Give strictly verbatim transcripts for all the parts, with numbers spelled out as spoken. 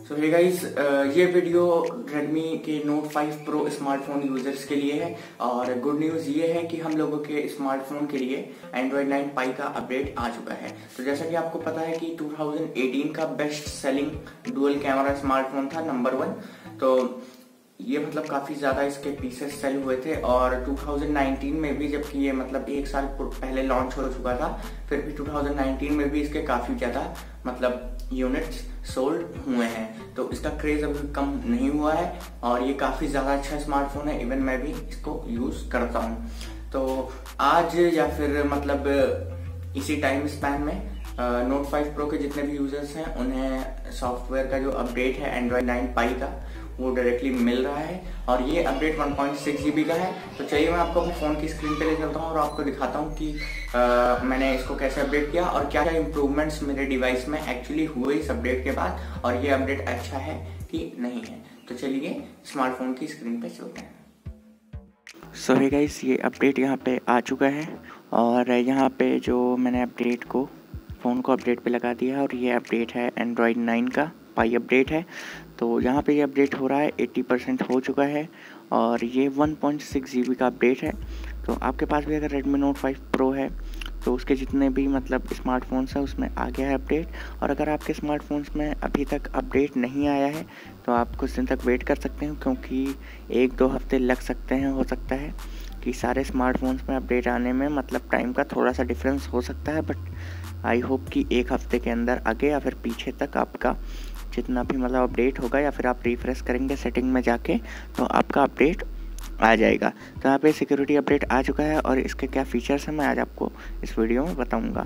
सो hey guys, ये video Redmi के Note five Pro smartphone users के लिए है। और गुड न्यूज ये है कि हम लोगों के स्मार्टफोन के लिए Android नाइन पाई का अपडेट आ चुका है। तो जैसा कि आपको पता है कि टू थाउजेंड एटीन का best selling dual camera smartphone था, नंबर वन। तो ये मतलब काफी ज्यादा इसके पीसेस सेल हुए थे। और टू थाउजेंड नाइनटीन में भी, जबकि ये मतलब एक साल पहले लॉन्च हो चुका था, फिर भी टू थाउजेंड नाइनटीन में भी इसके काफी ज्यादा मतलब यूनिट्स सोल्ड हुए हैं। तो इसका क्रेज अभी कम नहीं हुआ है और ये काफी ज्यादा अच्छा स्मार्टफोन है। इवन मैं भी इसको यूज करता हूँ। तो आज या फिर मतलब इसी टाइम स्पैन में नोट फाइव प्रो के जितने भी यूजर्स हैं उन्हें सॉफ्टवेयर का जो अपडेट है एंड्रॉइड नाइन पाई का वो डायरेक्टली मिल रहा है। और ये update one point six GB का है। तो चलिए मैं आपको अपने फोन की स्क्रीन पे ले चलता हूँ और आपको दिखाता हूँ कि आ, मैंने इसको कैसे अपडेट किया और क्या क्या इंप्रूवमेंट्स मेरे डिवाइस में एक्चुअली हुए इस अपडेट के बाद, और ये अपडेट अच्छा है कि नहीं है। तो चलिए स्मार्टफोन की स्क्रीन पे चलते हैं। सो हे गाइस, ये अपडेट यहाँ पे आ चुका है और यहाँ पे जो मैंने अपडेट को फ़ोन को अपडेट पे लगा दिया है और ये अपडेट है एंड्रॉयड नाइन का पाई अपडेट है। तो यहाँ पे ये अपडेट हो रहा है, एट्टी परसेंट हो चुका है और ये वन पॉइंट सिक्स जीबी का अपडेट है। तो आपके पास भी अगर Redmi Note फाइव Pro है तो उसके जितने भी मतलब स्मार्टफोन्स हैं उसमें आ गया है अपडेट। और अगर आपके स्मार्टफोन्स में अभी तक अपडेट नहीं आया है तो आप कुछ दिन तक वेट कर सकते हैं, क्योंकि एक दो हफ्ते लग सकते हैं। हो सकता है कि सारे स्मार्टफोन्स में अपडेट आने में मतलब टाइम का थोड़ा सा डिफरेंस हो सकता है, बट आई होप कि एक हफ्ते के अंदर आगे या फिर पीछे तक आपका जितना भी मतलब अपडेट होगा या फिर आप रिफ्रेश करेंगे सेटिंग में जाके तो आपका अपडेट आ जाएगा। तो यहाँ पे सिक्योरिटी अपडेट आ चुका है और इसके क्या फीचर्स हैं मैं आज आपको इस वीडियो में बताऊंगा।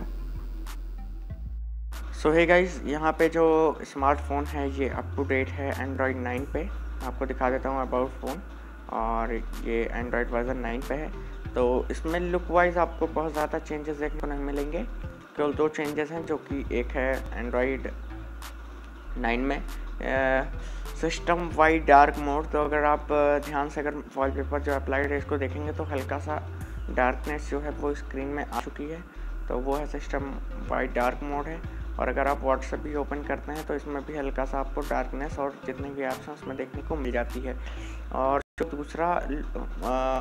सो हे गाइस, यहाँ पे जो स्मार्टफोन है ये अप टू डेट है एंड्रॉयड नाइन पे। आपको दिखा देता हूँ अबाउट फ़ोन, और ये एंड्रॉयड वर्जन नाइन पे है। तो इसमें लुक वाइज आपको बहुत ज़्यादा चेंजेस देखने को नहीं मिलेंगे। केवल दो चेंजेस हैं, जो कि एक है एंड्रॉयड नाइन में सिस्टम वाइड डार्क मोड। तो अगर आप ध्यान से अगर वॉलपेपर जो अप्लाइड है इसको देखेंगे तो हल्का सा डार्कनेस जो है वो स्क्रीन में आ चुकी है। तो वो है सिस्टम वाइड डार्क मोड है। और अगर आप व्हाट्सएप भी ओपन करते हैं तो इसमें भी हल्का सा आपको डार्कनेस और जितने भी ऐप्स हैं उसमें देखने को मिल जाती है। और जो दूसरा आ,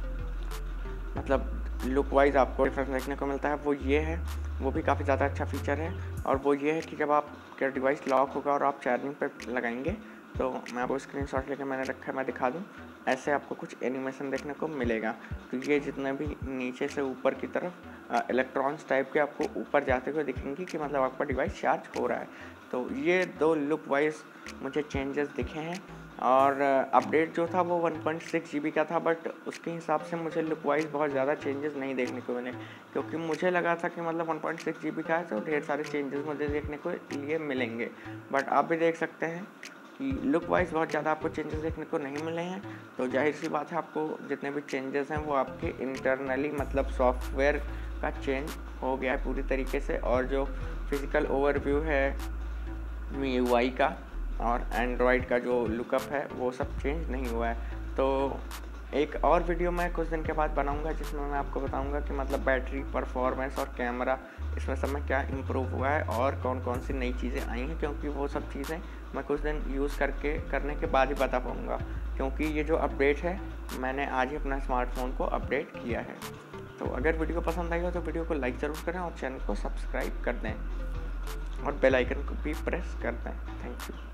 मतलब लुक वाइज आपको डिफरेंस देखने को मिलता है वो ये है, वो भी काफ़ी ज़्यादा अच्छा फीचर है। और वो ये है कि जब आपका डिवाइस लॉक होगा और आप चार्जिंग पे लगाएंगे तो मैं आपको स्क्रीनशॉट लेके मैंने रखा है, मैं दिखा दूं, ऐसे आपको कुछ एनिमेशन देखने को मिलेगा। तो ये जितने भी नीचे से ऊपर की तरफ इलेक्ट्रॉन्स टाइप के आपको ऊपर जाते हुए दिखेंगे कि मतलब आपका डिवाइस चार्ज हो रहा है। तो ये दो लुक वाइज मुझे चेंजेस दिखे हैं। और अपडेट जो था वो वन पॉइंट सिक्स जीबी का था, बट उसके हिसाब से मुझे लुक वाइज बहुत ज़्यादा चेंजेस नहीं देखने को मिले, क्योंकि मुझे लगा था कि मतलब वन पॉइंट सिक्स जीबी का है तो ढेर सारे चेंजेस मुझे देखने को लिए मिलेंगे। बट आप भी देख सकते हैं कि लुक वाइज बहुत ज़्यादा आपको चेंजेस देखने को नहीं मिले हैं। तो जाहिर सी बात है आपको जितने भी चेंजेस हैं वो आपके इंटरनली मतलब सॉफ्टवेयर का चेंज हो गया है पूरी तरीके से। और जो फिज़िकल ओवरव्यू है M I U I का और एंड्रॉयड का जो लुकअप है वो सब चेंज नहीं हुआ है। तो एक और वीडियो मैं कुछ दिन के बाद बनाऊंगा जिसमें मैं आपको बताऊंगा कि मतलब बैटरी परफॉर्मेंस और कैमरा इसमें सब में क्या इम्प्रूव हुआ है और कौन कौन सी नई चीज़ें आई हैं, क्योंकि वो सब चीज़ें मैं कुछ दिन यूज़ करके करने के बाद ही बता पाऊँगा। क्योंकि ये जो अपडेट है मैंने आज ही अपना स्मार्टफोन को अपडेट किया है। तो अगर वीडियो पसंद आई हो तो वीडियो को लाइक ज़रूर करें और चैनल को सब्सक्राइब कर दें और बेल आइकन को भी प्रेस कर दें। Thank you.